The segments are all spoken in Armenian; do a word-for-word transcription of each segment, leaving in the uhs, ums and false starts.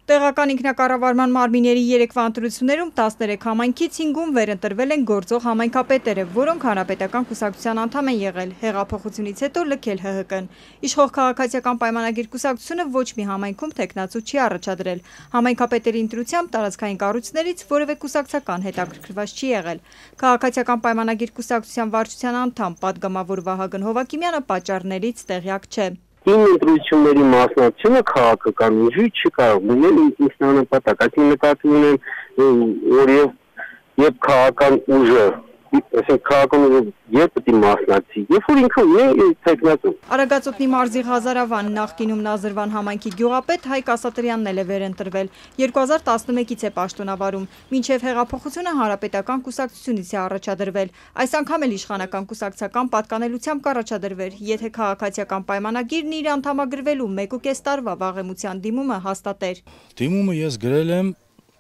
Տեղական ինքնակառավարման մարմինների երեկվա ընտրություններում տասներեք համայնքից հինգում վերընտրվել են գործող համայնքապետերը, որոնք հանրապետական կուսակցության անդամ են եղել, հեղափոխությունից հետո լքել ՀՀԿ-ն։ Իշխող քաղաքացիական պայմանագիր կուսակցությունը ոչ մի համայնքում թեկնածու չի առաջադրել։ Համայնքապետերի ընտրությամբ տարածքային կառույցներից որևէ կուսակցական հետաքրքրված չի եղել։ Քաղաքացիական պայմանագիր կուսակցության վարչության անդամ, պատգամավոր Վահագն Հովակիմյանը պատճառներից տեղյակ չէ։ Իմ ընտրությունների մասնակցությունը քաղաքական ուժի չի կարող լինել ինքնանպատակ, այսինքն նկատի ունեմ, որ եւ եւ քաղաքական ուժը, այսինքն քաղաքական ուժը երբ պետք է մասնակցի, երբ որ ինքը ունի տեխնատու։ Արագածոտնի մարզի Ղազարավան, նախկինում Նազրվան համայնքի գյուղապետ Հայկ Ասատրյանն էլ է վերընտրվել։ երկու հազար տասնմեկից է պաշտոնավարում, մինչև հեղափոխությունը հանրապետական կուսակցությունից է առաջադրվել։ Այս անգամ էլ իշխանական կուսակցական պատկանելությամբ կառաջադրվեր, եթե քաղաքացիական պայմանագիրն իր անդամագրվելու մեկ ու կես տարվա վաղեմության դիմումը հաստատեր։ Դիմումը ես գրել եմ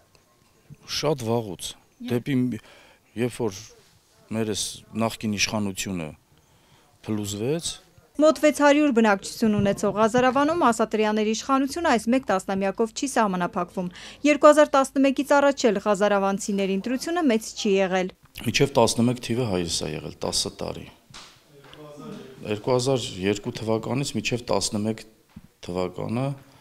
շատ վաղուց, դեպի երբ որ մեր նախկին իշխանությունը փլուզվեց։ Մոտ վեց հարյուր բնակչություն ունեցող Ղազարավանում Ասատրյանների իշխանությունը այս մեկ տասնամյակով չի սահմանափակվում։ երկու հազար տասնմեկից առաջ էլ ղազարավանցիների ընտրությունը մեծ չի եղել։ Մինչև տասնմեկ թիվը հայրս է եղել տասը տարի։ երկու հազար երկու թվականից մինչև տասնմեկ թվականը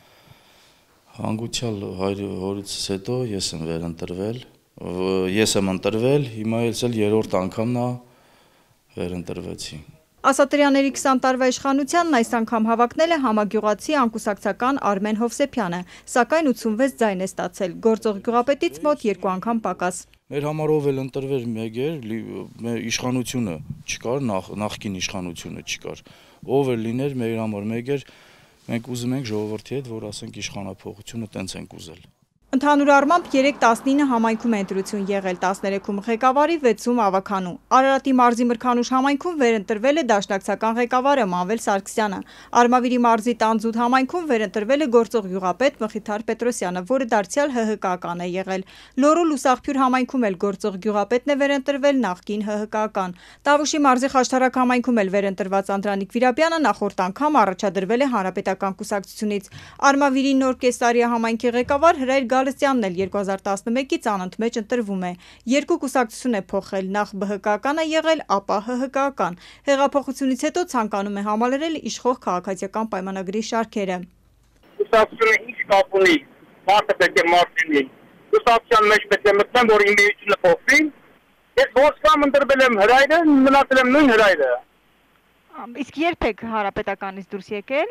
հանգուցյալ հորիցս հետո ես եմ վերընտրվել։ Ես եմ ընտրվել, հիմա էլ երրորդ անգամն է վերընտրվեցի։ Ասատրյանների քսան տարվա իշխանությանն այս անգամ հավակնել է համագյուղացի անկուսակցական Արմեն Հովսեփյանը, սակայն ութսունվեց ձայն է ստացել, գործող գյուղապետից մոտ երկու անգամ պակաս։ Մեր համարով էլ ընտրվեր մեկ էր, մեր իշխանությունը չկար, նախկին իշխանությունը չկար։ Ով էլ լիներ մեր համար մեկ էր, մենք ուզում ենք ժողովրդի հետ, որ ասենք իշխանափոխությունը տենց ենք ուզել։ Ընդհանուր առմամբ երեք տասնինը համայնքում է ընտրություն եղել, տասներեքում ղեկավարի, վեցում ավագանու։ Արարատի մարզի Մրգանուշ համայնքում վերընտրվել է դաշնակցական ղեկավարը Մանվել Սարգսյանը։ Արմավիրի մարզի Տանձուտ համայնքում վերընտրվել է գործող գյուղապետ Մխիթար Պետրոսյանը, որը դարձյալ ՀՀԿ-ական է եղել։ Լոռու Լուսաղբյուր համայնքում էլ գործող գյուղապետն է վերընտրվել, նախկին ՀՀԿ-ական։ Տավուշի մարզի Խաշտարակ համայնքում էլ վերընտրված Անդրանիկ Վիրապյանը նախորդ անգամ առաջադրվել է հանրապետական կուսակցությունից։ Արմավիրի Նոր Կեսարիա համայնքի ղեկավար Հրայր Գալստյանն էլ երկու հազար տասնմեկից անընդմեջ ընտրվում է։ Երկու կուսակցություն է փոխել, նախ ԲՀԿ-ական է եղել, ապա ՀՀԿ-ական։ Հեղափոխությունից հետո ցանկանում է համալրել իշխող քաղաքացիական պայմանագրի շարքերը։ Կուսակցությունը ինչ կապ ունի, մարդը պետք է մարդ լինի։ Կուսակցության մեջ պետք է մտնեմ, որ իմ միությունը փոխվի։ Ես ոչ կամ ընտրվել եմ Հրայրը, մնացել եմ նույն Հրայրը։ Իսկ երբ եք հանրապետականից դուրս եկել։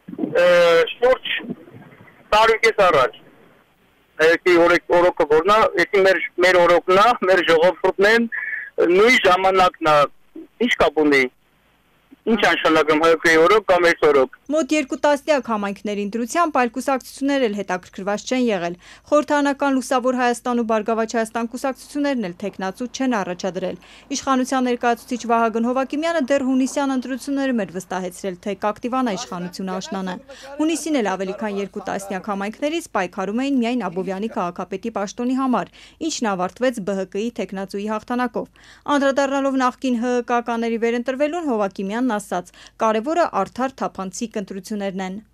Շուրջ տարի կես առաջ։ Այսի օրոքը որնա, այսի մեր մեր օրոքն է, մեր ժողովուրդն են, նույն ժամանակն է, ինչ կապ ունի։ Ինչ անշանակում ՀԿ-ի օրոք կամ այս օրոք։ Մոտ երկու տասնյակ համայնքների ընտրությամբ այլ կուսակցություններ էլ հետաքրքրված չեն եղել։ Խորհրդարանական Լուսավոր Հայաստան ու Բարգավաճ Հայաստան կուսակցություններն էլ թեկնածու չեն առաջադրել։ Իշխանության ներկայացուցիչ Վահագն Հովակիմյանը դեռ հունիսյան ընտրություններում էր վստահեցրել, թե կակտիվանա իշխանությունը աշնանը։ Հունիսին էլ ավելի քան երկու տասնյակ համայնքներից պայքարում էին միայն Աբովյանի քաղաքապետի պաշտոնի համար, ինչն ավարտվեց ԲՀԿ-ի թեկնածուի հաղթանակով։ Անդրադառնալով նախկին ՀՀԿ-ականների վերընտրվելուն Հովակիմյանն ասաց. կարևորը արդար թափանցիկ ընտրություններն են։